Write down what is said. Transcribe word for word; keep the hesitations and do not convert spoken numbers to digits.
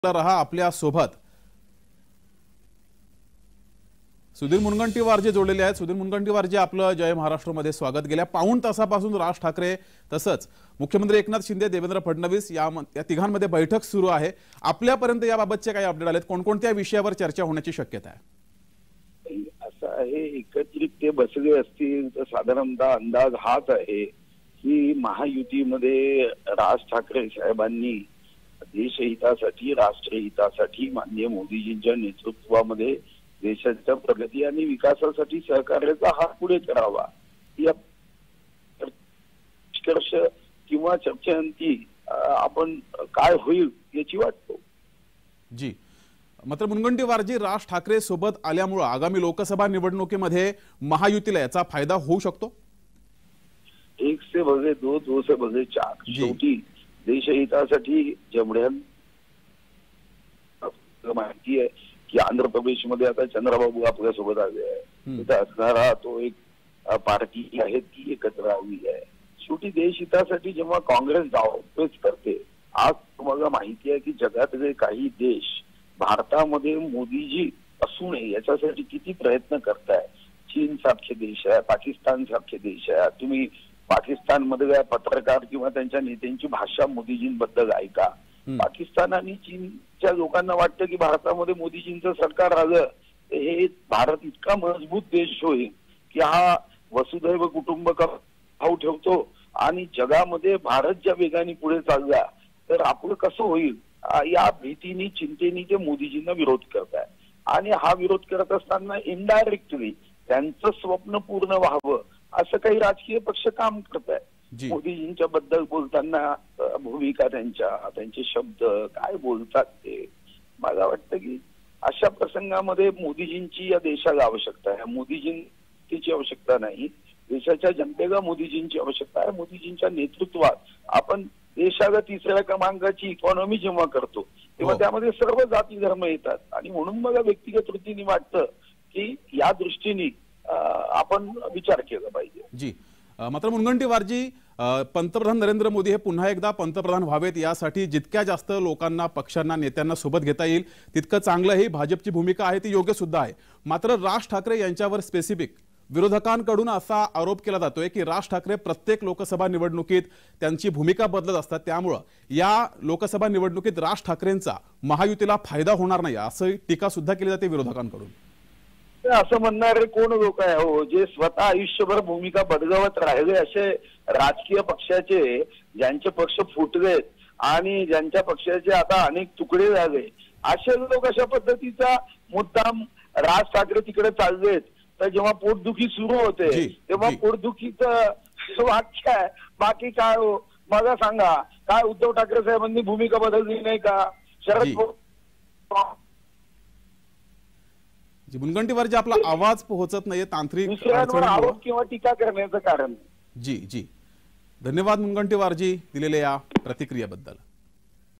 रहा आपल्या सोबत सुधीर मुनगंटीवार जे जोडलेले आहेत। सुधीर मुनगंटीवार जे आपलं जय महाराष्ट्र मध्ये स्वागत। गेल्या पाऊण तासापासून राज ठाकरे तसंच मुख्यमंत्री एकनाथ शिंदे देवेंद्र फडणवीस या या तिघांमध्ये बैठक सुरू आहे। आपल्यापर्यंत याबाबतचे काही अपडेट आलेत? कोणकोणत्या विषयावर चर्चा होण्याची शक्यता आहे? असं आहे, एकत्रित ते बसले असतील तर साधारणतः अंदाज हाच आहे की महायुतीमध्ये राज ठाकरे साहेबांनी देशहितासाठी राष्ट्रहितासाठी माननीय मोदीजींच्या नेतृत्वामध्ये देशाच्या प्रगती आणि विकासासाठी सहकार्याचा हात पुढे करावा। या निष्कर्ष किंवा चर्चेअंती आपण काय होईल याची वाट पाहू। जी, मात्र मुनगंटीवारजी, राज ठाकरे सोबत आल्यामुळे आगामी लोकसभा निवडणुकीमध्ये महायुतीला याचा फायदा होऊ शकतो? एक से बघे दो, दो से बघे चार। शेवटी देशहितासाठी जेवढ्या माहिती आहे की आंध्र प्रदेशमध्ये आता चंद्रबाबू आपल्या सोबत आले आहे, तिथे असणारा तो एक पार्टी आहे ती एकत्र आली आहे। शेवटी देशहितासाठी जेव्हा काँग्रेस डावपेच करते, आज तुम्हाला माहिती आहे की जगातले काही देश भारतामध्ये मोदीजी असू नये याच्यासाठी किती प्रयत्न करताय। चीन सारखे देश आहे, पाकिस्तान सारखे देश आहे। तुम्ही पाकिस्तान मधल्या पत्रकार किंवा त्यांच्या नेत्यांची भाषा मोदीजींबद्दल ऐका। पाकिस्तान आणि चीनच्या लोकांना वाटतं की भारतामध्ये मोदीजींचं सरकार आलं हे भारत इतका मजबूत देश होईल की हा वसुधैव कुटुंबकम भाव ठेवतो आणि जगामध्ये भारत ज्या वेगाने पुढे चालला तर आपलं कसं होईल या भीतीने चिंतेने ते मोदीजींना विरोध करताय। आणि हा विरोध करत असताना इनडायरेक्टली त्यांचं स्वप्न पूर्ण व्हावं असं काही राजकीय पक्ष काम करताय। मोदीजींच्या बद्दल बोलताना भूमिका त्यांच्या त्यांचे शब्द काय बोलतात ते मला वाटतं की अशा प्रसंगामध्ये मोदीजींची या देशाला आवश्यकता आहे। मोदीजींची आवश्यकता नाही, देशाच्या जनतेला मोदीजींची आवश्यकता आहे। मोदीजींच्या नेतृत्वात आपण देशाला तिसऱ्या क्रमांकाची इकॉनॉमी जेव्हा करतो तेव्हा त्यामध्ये सर्व जाती धर्म येतात आणि म्हणून मला व्यक्तिगत वृत्तीने वाटतं की या दृष्टीने आपण विचार केला पाहिजे। जी, मात्र मुनगंटीवारजी, पंतप्रधान नरेंद्र मोदी हे पुन्हा एकदा पंतप्रधान व्हावेत यासाठी जितक्या जास्त लोकांना पक्षांना नेत्यांना सोबत घेता येईल तितकं चांगलं। ही भाजपची भूमिका आहे ती योग्य सुद्धा आहे। मात्र राज ठाकरे यांच्यावर स्पेसिफिक विरोधकांकडून असा आरोप केला जातोय की राज ठाकरे प्रत्येक लोकसभा निवडणुकीत त्यांची भूमिका बदलत असतात, त्यामुळे या लोकसभा निवडणुकीत राज ठाकरेंचा महायुतीला फायदा होणार नाही असं टीका सुद्धा केली जाते विरोधकांकडून। असं म्हणणारे कोण लोक आहे हो जे स्वतः आयुष्यभर भूमिका बदलवत राहिले? असे राजकीय पक्षाचे ज्यांचे पक्ष फुटलेत आणि ज्यांच्या पक्षाचे आता अनेक तुकडे झाले असे लोक अशा पद्धतीचा मुद्दाम राज ठाकरे तिकडे चाललेत तर जेव्हा पोटदुखी सुरू होते तेव्हा पोटदुखीचं वाक्य आहे, बाकी काय हो मला सांगा? काय उद्धव ठाकरे साहेबांनी भूमिका बदलली नाही का? शरद मुनगंटीवारजी, आपला आवाज पोहोचत नाहीये तांत्रिक आरोप किंवा टीका करण्याचं कारण। जी जी, धन्यवाद मुनगंटीवारजी दिलेल्या या प्रतिक्रियेबद्दल।